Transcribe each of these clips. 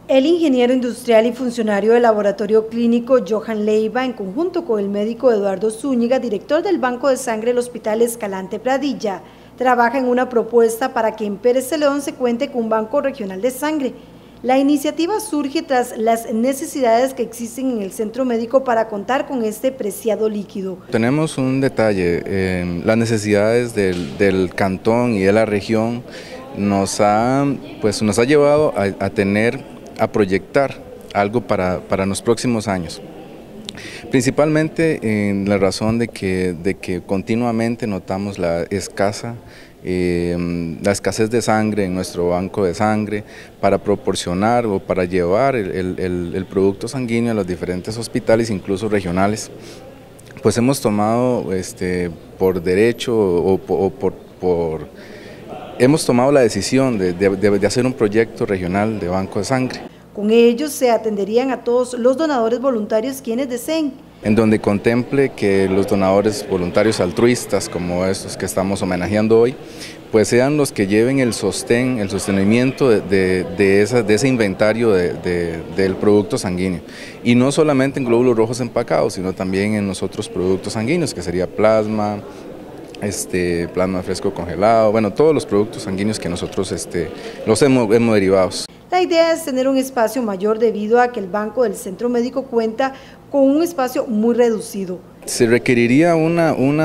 El ingeniero industrial y funcionario del laboratorio clínico Johan Leiva, en conjunto con el médico Eduardo Zúñiga, director del Banco de Sangre del Hospital Escalante Pradilla, trabaja en una propuesta para que en Pérez Celedón se cuente con un banco regional de sangre. La iniciativa surge tras las necesidades que existen en el centro médico para contar con este preciado líquido. Tenemos un detalle, las necesidades del cantón y de la región nos ha llevado a proyectar algo para los próximos años. Principalmente en la razón de que continuamente notamos la escasez de sangre en nuestro banco de sangre para proporcionar o para llevar el producto sanguíneo a los diferentes hospitales, incluso regionales. Pues hemos tomado por derecho hemos tomado la decisión de hacer un proyecto regional de banco de sangre. Con ellos se atenderían a todos los donadores voluntarios quienes deseen. En donde contemple que los donadores voluntarios altruistas, como estos que estamos homenajeando hoy, pues sean los que lleven el sostenimiento de ese inventario del producto sanguíneo. Y no solamente en glóbulos rojos empacados, sino también en los otros productos sanguíneos, que sería plasma, plasma fresco congelado, bueno, todos los productos sanguíneos que nosotros los hemos derivados. La idea es tener un espacio mayor debido a que el banco del centro médico cuenta con un espacio muy reducido. Se requeriría un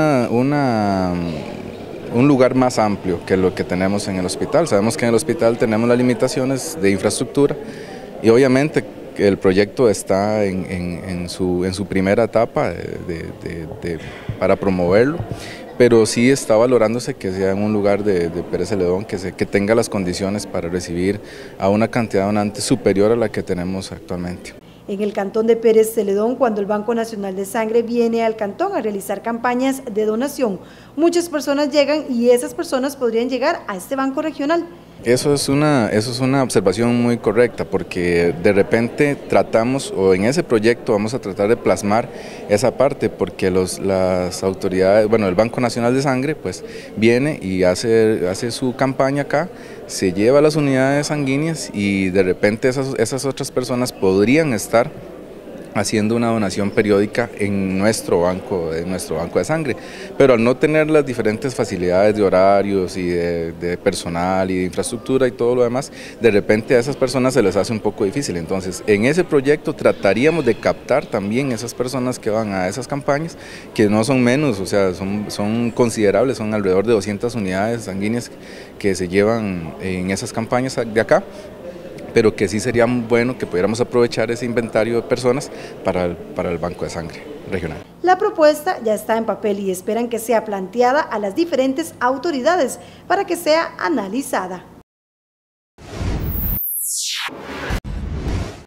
lugar más amplio que lo que tenemos en el hospital. Sabemos que en el hospital tenemos las limitaciones de infraestructura y obviamente el proyecto está en su primera etapa para promoverlo, pero sí está valorándose que sea en un lugar de Pérez Celedón que tenga las condiciones para recibir a una cantidad de donantes superior a la que tenemos actualmente. En el cantón de Pérez Celedón, cuando el Banco Nacional de Sangre viene al cantón a realizar campañas de donación, muchas personas llegan y esas personas podrían llegar a este banco regional. Eso es una observación muy correcta, porque de repente tratamos, o en ese proyecto vamos a tratar de plasmar esa parte, porque las autoridades, bueno, el Banco Nacional de Sangre pues viene y hace su campaña acá, se lleva las unidades sanguíneas y de repente esas otras personas podrían estar haciendo una donación periódica en nuestro banco de sangre, pero al no tener las diferentes facilidades de horarios y de personal y de infraestructura y todo lo demás, de repente a esas personas se les hace un poco difícil. Entonces, en ese proyecto trataríamos de captar también esas personas que van a esas campañas, que no son menos, o sea, son considerables, son alrededor de 200 unidades sanguíneas que se llevan en esas campañas de acá, pero que sí sería bueno que pudiéramos aprovechar ese inventario de personas para el banco de sangre regional. La propuesta ya está en papel y esperan que sea planteada a las diferentes autoridades para que sea analizada.